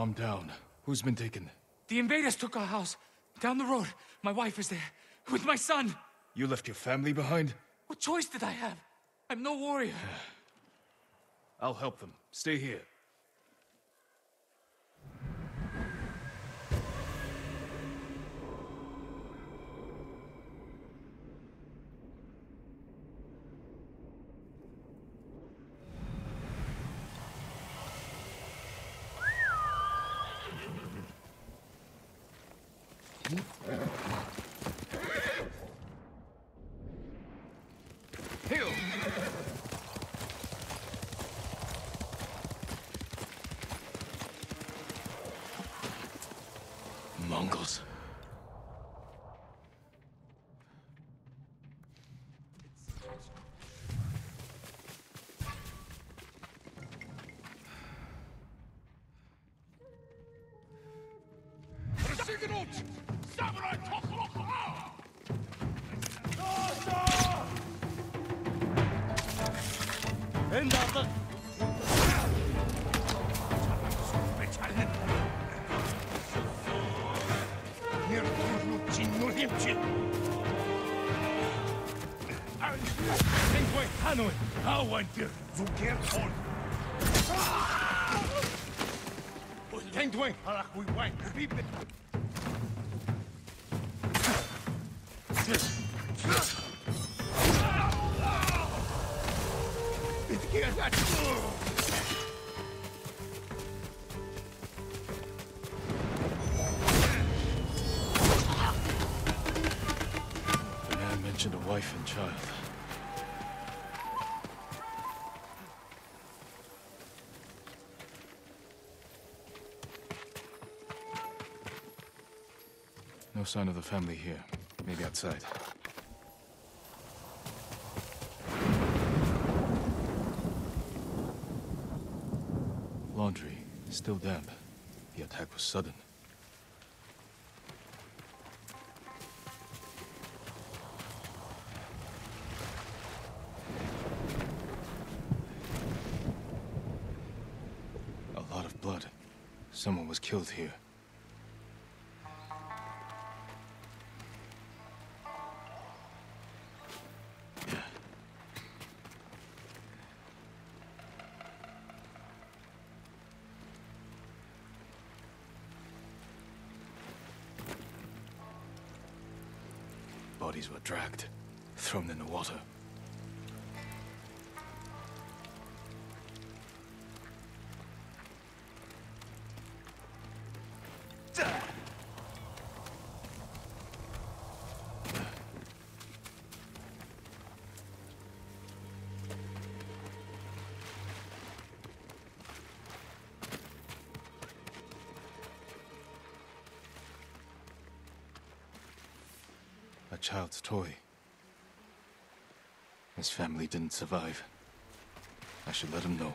Calm down. Who's been taken? The invaders took our house. Down the road. My wife is there. With my son. You left your family behind? What choice did I have? I'm no warrior. I'll help them. Stay here. Heal! Mongols. The man mentioned a wife and child. No sign of the family here. Maybe outside. Laundry. Still damp. The attack was sudden. A lot of blood. Someone was killed here. Bodies were dragged, thrown in the water. A child's toy. His family didn't survive. I should let him know.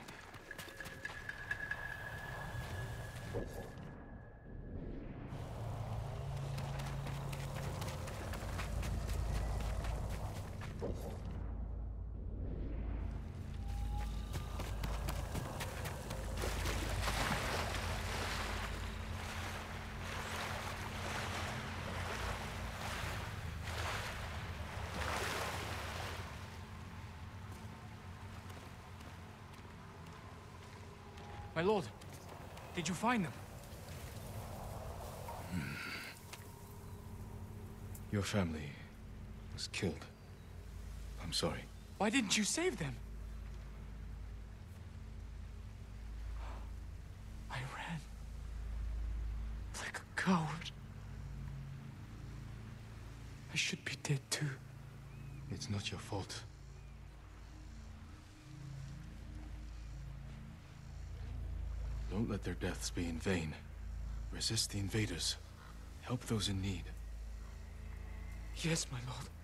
My lord, did you find them? Your family was killed. I'm sorry. Why didn't you save them? I ran. Like a coward. I should be dead too. It's not your fault. Don't let their deaths be in vain. Resist the invaders. Help those in need. Yes, my lord.